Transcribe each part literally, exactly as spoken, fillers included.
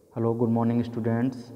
Hello, good morning students.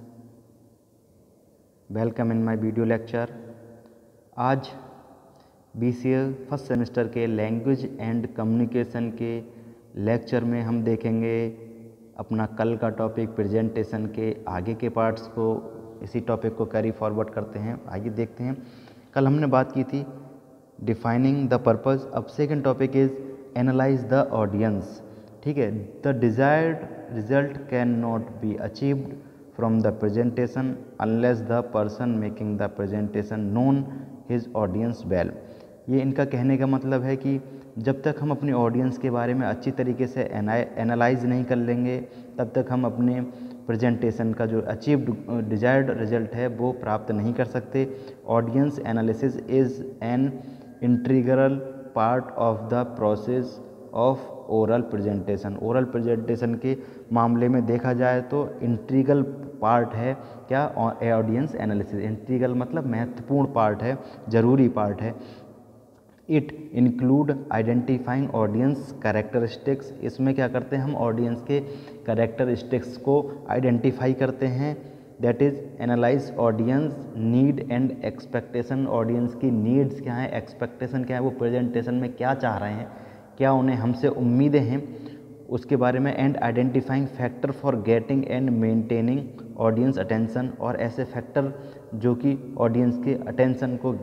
Welcome in my video lecture. आज B C A first semester के language and communication के lecture में हम देखेंगे अपना कल का टॉपिक प्रेजेंटेशन के आगे के पार्ट्स को। इसी टॉपिक को कैरी फॉरवर्ड करते हैं। आइए देखते हैं। कल हमने बात की थी डिफाइनिंग द पर्पस। अब second topic is analyse the audience. ठीक है। The desired result can not be achieved from the presentation unless the person making the presentation known his audience well। ये इनका कहने का मतलब है कि जब तक हम अपने ऑडियंस के बारे में अच्छी तरीके से एनालाइज नहीं कर लेंगे तब तक हम अपने प्रेजेंटेशन का जो अचीव्ड डिजायर्ड रिजल्ट है वो प्राप्त नहीं कर सकते। Audience analysis is an integral part of the process of oral presentation. Oral presentation के मामले में देखा जाए तो इंटीग्रल पार्ट है क्या ऑडियंस एनालिसिस। इंटीग्रल मतलब महत्वपूर्ण पार्ट है, जरूरी पार्ट है। It include identifying audience characteristics. इसमें क्या करते हैं हम ऑडियंस के कैरेक्टरिस्टिक्स को आइडेंटिफाई करते हैं। That is analyse audience need and expectation. Audience की नीड्स क्या है, एक्सपेक्टेशन क्या है, वो प्रेजेंटेशन में क्या चाह रहे हैं, क्या उन्हें हमसे उम्मीदें हैं, उसके बारे में। And identifying factor for getting and maintaining audience attention. और ऐसे फैक्टर जो कि ऑडियंस के अटेंशन को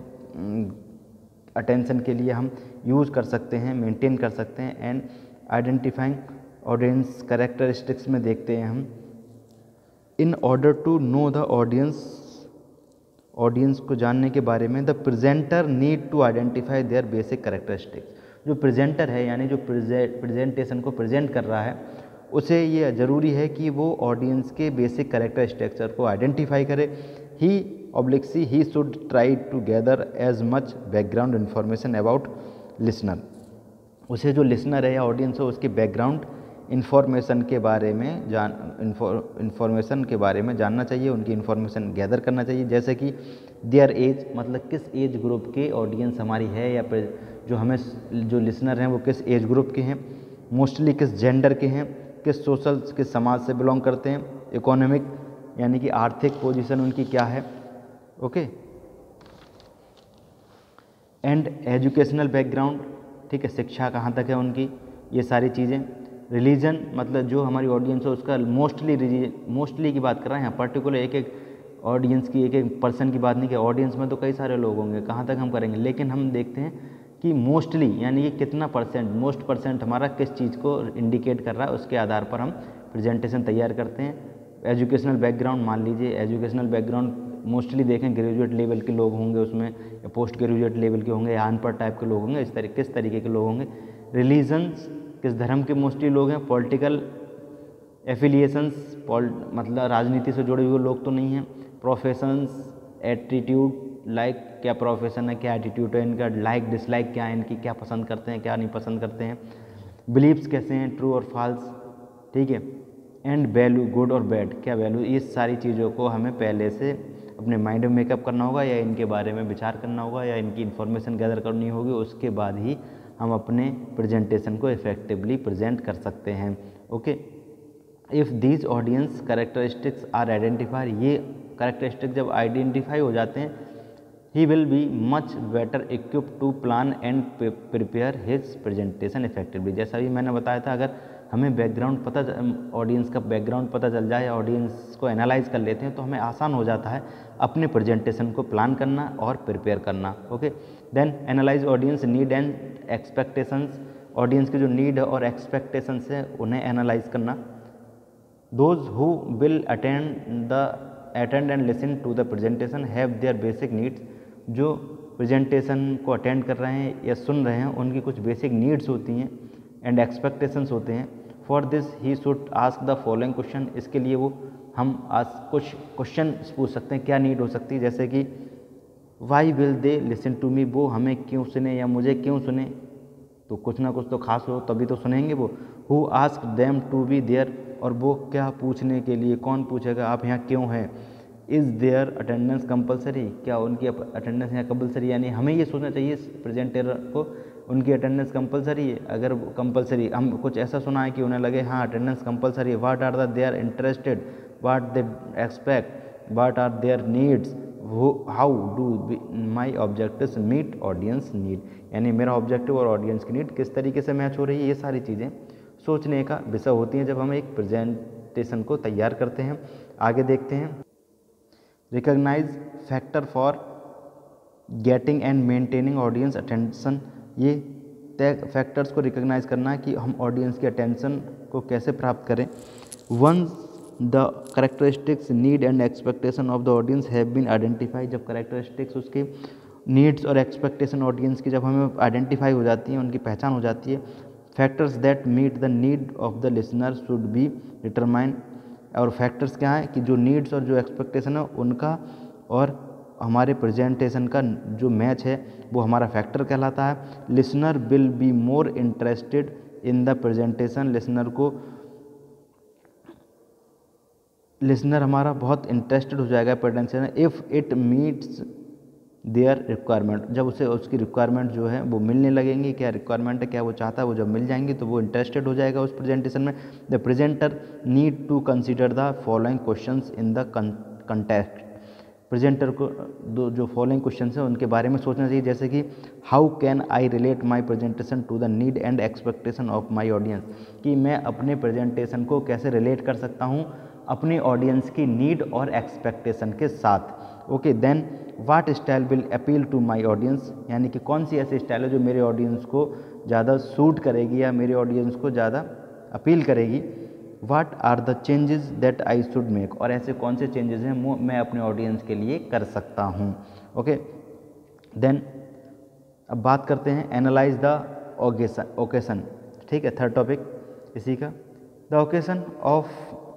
अटेंशन के लिए हम यूज़ कर सकते हैं, मेंटेन कर सकते हैं। एंड आइडेंटिफाइंग ऑडियंस कैरेक्टरिस्टिक्स में देखते हैं हम in order to know the audience. Audience को जानने के बारे में the presenter need to identify their basic characteristics. जो प्रेजेंटर है यानी जो प्रेजेंटेशन को प्रेजेंट कर रहा है उसे ये ज़रूरी है कि वो ऑडियंस के बेसिक कैरेक्टर स्ट्रक्चर को आइडेंटिफाई करे। He oblique she he should try to gather as much background information about listener. उसे जो लिसनर है या ऑडियंस है उसके बैकग्राउंड इन्फॉर्मेशन के बारे में जान इन्फॉर्मेशन के बारे में जानना चाहिए, उनकी इन्फॉर्मेशन गैदर करना चाहिए। जैसे कि देयर एज मतलब किस एज ग्रुप के ऑडियंस हमारी है या जो हमें जो लिसनर हैं वो किस एज ग्रुप के हैं, मोस्टली किस जेंडर के हैं, किस सोशल किस समाज से बिलोंग करते हैं, इकोनॉमिक यानी कि आर्थिक पोजीशन उनकी क्या है। ओके। एंड एजुकेशनल बैकग्राउंड, ठीक है, शिक्षा कहाँ तक है उनकी, ये सारी चीज़ें। रिलीजन मतलब जो हमारी ऑडियंस है उसका मोस्टली मोस्टली की बात कर रहे हैं यहाँ, पर्टिकुलर एक एक ऑडियंस की एक एक पर्सन की बात नहीं कि ऑडियंस में तो कई सारे लोग होंगे, कहाँ तक हम करेंगे, लेकिन हम देखते हैं कि मोस्टली यानी कि कितना परसेंट, मोस्ट परसेंट हमारा किस चीज़ को इंडिकेट कर रहा है, उसके आधार पर हम प्रेजेंटेशन तैयार करते हैं। एजुकेशनल बैकग्राउंड मान लीजिए, एजुकेशनल बैकग्राउंड मोस्टली देखें ग्रेजुएट लेवल के लोग होंगे उसमें, या पोस्ट ग्रेजुएट लेवल के होंगे, या अनपढ़ टाइप के लोग होंगे, इस तरीके किस तरीके के लोग होंगे। रिलीजन्स किस धर्म के मोस्टली लोग हैं। पॉलिटिकल एफिलिएशंस मतलब राजनीति से जुड़े हुए लोग तो नहीं हैं। प्रोफेशंस, एटीट्यूड लाइक क्या प्रोफेशन है, क्या एटीट्यूड है इनका, लाइक डिसलाइक क्या है इनकी, क्या पसंद करते हैं क्या नहीं पसंद करते हैं। बिलीव्स कैसे हैं, ट्रू और फॉल्स, ठीक है। एंड वैल्यू गुड और बैड, क्या वैल्यू, ये सारी चीज़ों को हमें पहले से अपने माइंड में मेकअप करना होगा या इनके बारे में विचार करना होगा या इनकी इन्फॉर्मेशन गैदर करनी होगी। उसके बाद ही हम अपने प्रेजेंटेशन को इफेक्टिवली प्रेजेंट कर सकते हैं। Okay. If these audience characteristics are identified, ये कैरेक्टरिस्टिक जब आइडेंटिफाई हो जाते हैं, he will be much better equip to plan and prepare his presentation effectively. जैसा भी मैंने बताया था, अगर हमें बैकग्राउंड पता ऑडियंस का बैकग्राउंड पता चल जाए, ऑडियंस को एनालाइज कर लेते हैं तो हमें आसान हो जाता है अपने प्रेजेंटेशन को प्लान करना और प्रिपेयर करना। Okay. Then analyse audience need and expectations. Audience के जो नीड और एक्सपेक्टेशंस है उन्हें एनालाइज करना। Those who will attend the attend and listen to the presentation have their basic needs. जो प्रेजेंटेशन को अटेंड कर रहे हैं या सुन रहे हैं उनकी कुछ बेसिक नीड्स होती हैं एंड एक्सपेक्टेशंस होते हैं। For this he should ask the following question. इसके लिए वो हम आज कुछ क्वेश्चन पूछ सकते हैं, क्या नीड हो सकती है, जैसे कि why will they listen to me, वो हमें क्यों सुने या मुझे क्यों सुने, तो कुछ ना कुछ तो खास हो तभी तो सुनेंगे वो। Who ask them to be there, और वो क्या पूछने के लिए, कौन पूछेगा आप यहाँ क्यों हैं। इज़ देयर अटेंडेंस कंपलसरी, क्या उनकी अटेंडेंस यहाँ कंपलसरी, यानी हमें ये सोचना चाहिए प्रेजेंटर को उनकी अटेंडेंस कंपलसरी है। अगर कंपलसरी हम कुछ ऐसा सुना है कि उन्हें लगे हाँ अटेंडेंस कंपलसरी है, what are the they are interested, what they expect, what are their needs, how do my objectives meet audience need, यानी मेरा ऑब्जेक्टिव और ऑडियंस की नीड किस तरीके से मैच हो रही है। ये सारी चीज़ें सोचने का विषय होती हैं जब हम एक प्रेजेंटेशन को तैयार करते हैं। आगे देखते हैं, recognise factor for getting and maintaining audience attention. ये तय फैक्टर्स को रिकॉग्नाइज करना कि हम ऑडियंस की अटेंशन को कैसे प्राप्त करें। Once the characteristics need and expectation of the audience have been identify, जब करेक्टरिस्टिक्स उसके नीड्स और एक्सपेक्टेशन ऑडियंस की जब हमें आइडेंटिफाई हो जाती हैं, उनकी पहचान हो जाती है, factors that meet the need of the listener should be determine. और फैक्टर्स क्या हैं कि जो नीड्स और जो एक्सपेक्टेशन है उनका और हमारे प्रेजेंटेशन का जो मैच है वो हमारा फैक्टर कहलाता है। Listener will be more interested in the presentation, listener को लिसनर हमारा बहुत इंटरेस्टेड हो जाएगा presentation if it meets their requirement, जब उसे उसकी रिक्वायरमेंट जो है वो मिलने लगेंगी, क्या रिक्वायरमेंट है, क्या वो चाहता है, वो जब मिल जाएंगी तो वो इंटरेस्टेड हो जाएगा उस प्रेजेंटेशन में। The presenter need to consider the following questions in the context, presenter को दो जो फॉलोइंग क्वेश्चंस हैं उनके बारे में सोचना चाहिए, जैसे कि how can I relate my presentation to the need and expectation of my audience, कि मैं अपने प्रेजेंटेशन को कैसे रिलेट कर सकता हूँ अपनी ऑडियंस की नीड और एक्सपेक्टेशन के साथ। Okay, then what style will appeal to my audience, यानी कि कौन सी ऐसी स्टाइल है जो मेरे ऑडियंस को ज़्यादा सूट करेगी या मेरे ऑडियंस को ज़्यादा अपील करेगी। What are the changes that I should make, और ऐसे कौन से चेंजेस हैं वो मैं अपने ऑडियंस के लिए कर सकता हूँ। ओके, देन अब बात करते हैं एनालाइज द ओकेसन ओकेसन ठीक है, थर्ड टॉपिक इसी का। The occasion of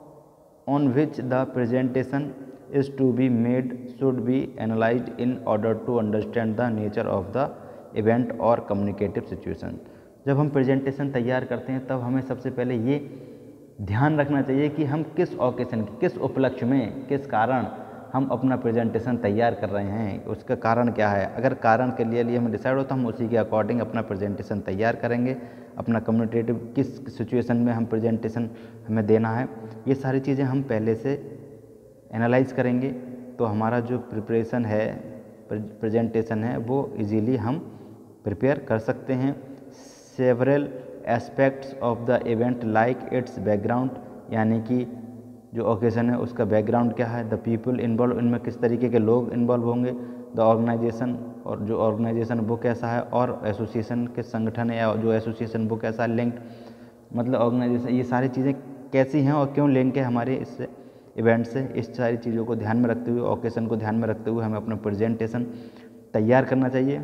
on which the presentation is to be made should be analyzed in order to understand the nature of the event or communicative situation। जब हम presentation तैयार करते हैं तब हमें सबसे पहले ये ध्यान रखना चाहिए कि हम किस ओकेशन की, किस उपलक्ष्य में, किस कारण हम अपना प्रेजेंटेशन तैयार कर रहे हैं, उसका कारण क्या है। अगर कारण के लिए लिए हमें डिसाइड हो तो हम उसी के अकॉर्डिंग अपना प्रेजेंटेशन तैयार करेंगे। अपना कम्युनिकेटिव किस सिचुएशन में हम प्रेजेंटेशन हमें देना है, ये सारी चीज़ें हम पहले से एनालाइज करेंगे तो हमारा जो प्रिपरेशन है, प्रेजेंटेशन है, वो इजीली हम प्रिपेयर कर सकते हैं। Several aspects of the event like its background, यानी कि जो ओकेज़न है उसका बैकग्राउंड क्या है, द पीपल इन्वॉल्व, इनमें किस तरीके के लोग इन्वॉल्व होंगे, द ऑर्गेनाइजेशन, और जो ऑर्गेनाइजेशन वो कैसा है, और एसोसिएशन के संगठन या जो एसोसिएशन वो कैसा लिंक्ड, मतलब ऑर्गेनाइजेशन, ये सारी चीज़ें कैसी हैं और क्यों लिंक है हमारे इस इवेंट से। इस सारी चीज़ों को ध्यान में रखते हुए, ओकेज़न को ध्यान में रखते हुए हमें अपना प्रेजेंटेशन तैयार करना चाहिए।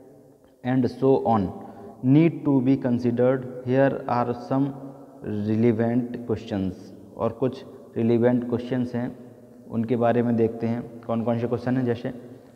And so on need to be considered, here are some relevant questions, और कुछ रिलीवेंट क्वेश्चंस हैं उनके बारे में देखते हैं। कौन कौन से क्वेश्चन हैं, जैसे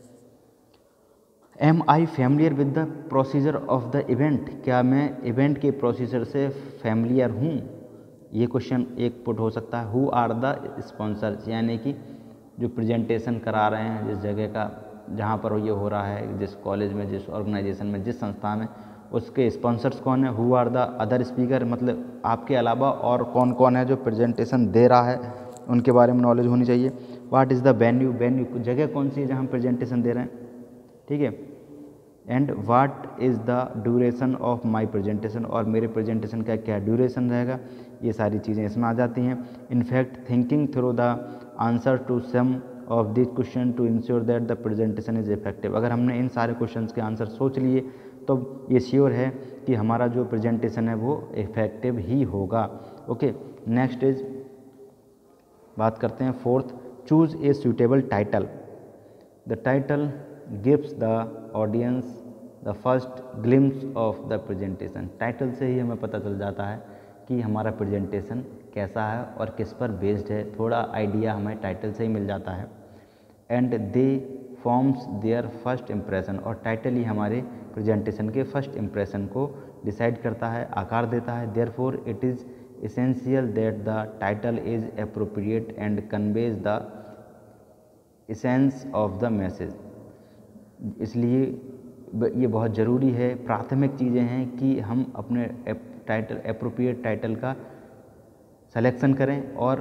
am I familiar with the procedure of the event, क्या मैं इवेंट के प्रोसीजर से फैमिलियर हूँ, ये क्वेश्चन एक पुट हो सकता है। हु आर द स्पॉन्सर्स, यानी कि जो प्रेजेंटेशन करा रहे हैं, जिस जगह का जहाँ पर ये हो रहा है, जिस कॉलेज में, जिस ऑर्गेनाइजेशन में, जिस संस्था में, उसके स्पॉन्सर्स कौन है। Who are the other speaker, मतलब आपके अलावा और कौन कौन है जो प्रेजेंटेशन दे रहा है, उनके बारे में नॉलेज होनी चाहिए। What is the venue, venue जगह कौन सी है जहाँ हम प्रेजेंटेशन दे रहे हैं, ठीक है। And what is the duration of my presentation, और मेरे प्रेजेंटेशन का क्या ड्यूरेशन रहेगा, ये सारी चीज़ें इसमें आ जाती हैं। In fact thinking through the answer to some of this question to ensure that the presentation is effective, अगर हमने इन सारे क्वेश्चंस के आंसर सोच लिए तो ये श्योर है कि हमारा जो प्रेजेंटेशन है वो इफेक्टिव ही होगा। ओके, नेक्स्ट इज बात करते हैं fourth, choose a suitable title. The title gives the audience the first glimpse of the presentation, title से ही हमें पता चल जाता है कि हमारा प्रेजेंटेशन कैसा है और किस पर बेस्ड है, थोड़ा आइडिया हमें टाइटल से ही मिल जाता है। And they forms their first impression, और टाइटल ही हमारे प्रेजेंटेशन के फर्स्ट इम्प्रेशन को डिसाइड करता है, आकार देता है। Therefore it is essential that the title is appropriate and conveys the essence of the message, इसलिए ये बहुत ज़रूरी है, प्राथमिक चीज़ें हैं कि हम अपने टाइटल एप्रोप्रिएट टाइटल का सिलेक्शन करें और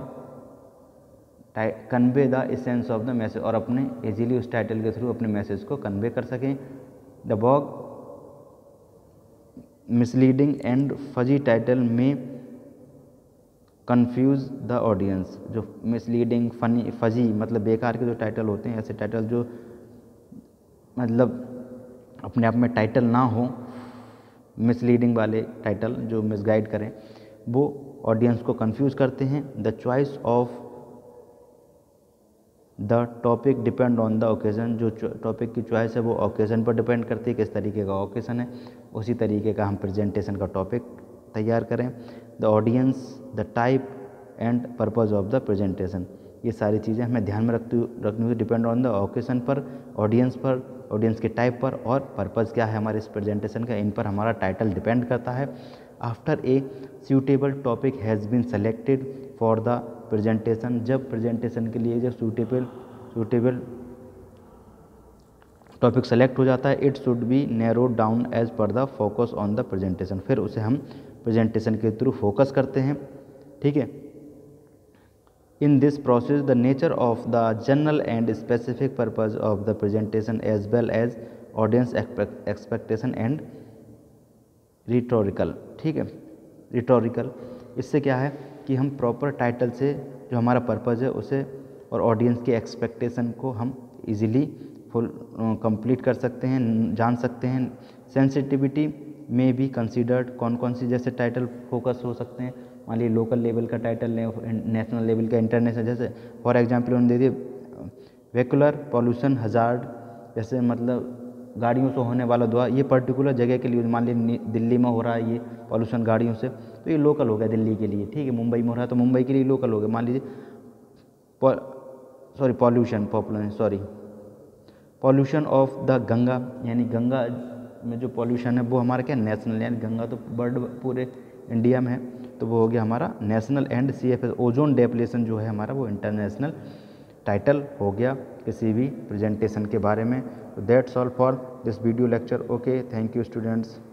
convey the essence of the message, और अपने इजीली उस टाइटल के थ्रू अपने मैसेज को कन्वे कर सकें। The vague misleading and fuzzy title में कन्फ्यूज़ द ऑडियंस। जो मिसलीडिंग, फनी, फजी मतलब बेकार के जो टाइटल होते हैं, ऐसे टाइटल जो मतलब अपने आप में टाइटल ना हो, मिसलीडिंग वाले टाइटल जो मिसगाइड करें, वो ऑडियंस को कंफ्यूज करते हैं। The choice of the topic depend on the occasion. जो टॉपिक की चॉइस है वो ओकेज़न पर डिपेंड करती है, किस तरीके का ओकेज़न है उसी तरीके का हम प्रेजेंटेशन का टॉपिक तैयार करें। The audience, the type and purpose of the presentation, ये सारी चीज़ें हमें ध्यान में रखती रखनी हुई, डिपेंड ऑन द ओकेज़न पर, ऑडियंस पर, ऑडियंस के टाइप पर, और पर्पज़ क्या है हमारे इस प्रेजेंटेशन का, इन पर हमारा टाइटल डिपेंड करता है। After a suitable topic has been selected for the presentation, जब प्रेजेंटेशन के लिए जब सूटेबल सूटेबल टॉपिक सेलेक्ट हो जाता है, it should be narrowed down as per the focus on the presentation, फिर उसे हम प्रेजेंटेशन के थ्रू फोकस करते हैं। ठीक है। In this process, the nature of the general and specific purpose of the presentation as well as audience expectation and rhetorical, ठीक है, rhetorical, इससे क्या है कि हम प्रॉपर टाइटल से जो हमारा पर्पज़ है उसे और ऑडियंस की एक्सपेक्टेशन को हम इजीली फुल कंप्लीट कर सकते हैं, जान सकते हैं। सेंसिटिविटी में भी कंसीडर्ड, कौन कौन सी जैसे टाइटल फोकस हो सकते हैं, मान लीजिए लोकल लेवल का टाइटल लें, नेशनल लेवल का, इंटरनेशनल, जैसे फॉर एग्जांपल उन्होंने दे दिए व्हीकुलर पॉल्यूशन हजार्ड, जैसे मतलब गाड़ियों से होने वाला धुआं, ये पर्टिकुलर जगह के लिए, मान लीजिए दिल्ली में हो रहा है ये पॉल्यूशन गाड़ियों से, तो ये लोकल हो गया दिल्ली के लिए। ठीक है। मुंबई में हो रहा है तो मुंबई के लिए लोकल हो गया। मान लीजिए sorry pollution population sorry pollution of the Ganga, यानी गंगा में जो पॉल्यूशन है वो हमारा क्या नेशनल, यानी गंगा तो वर्ल्ड पूरे इंडिया में है, तो वो हो गया हमारा national. And C F S ozone depletion जो है हमारा वो इंटरनेशनल टाइटल हो गया किसी भी प्रेजेंटेशन के बारे में। That's all for this video lecture. Okay, thank you students.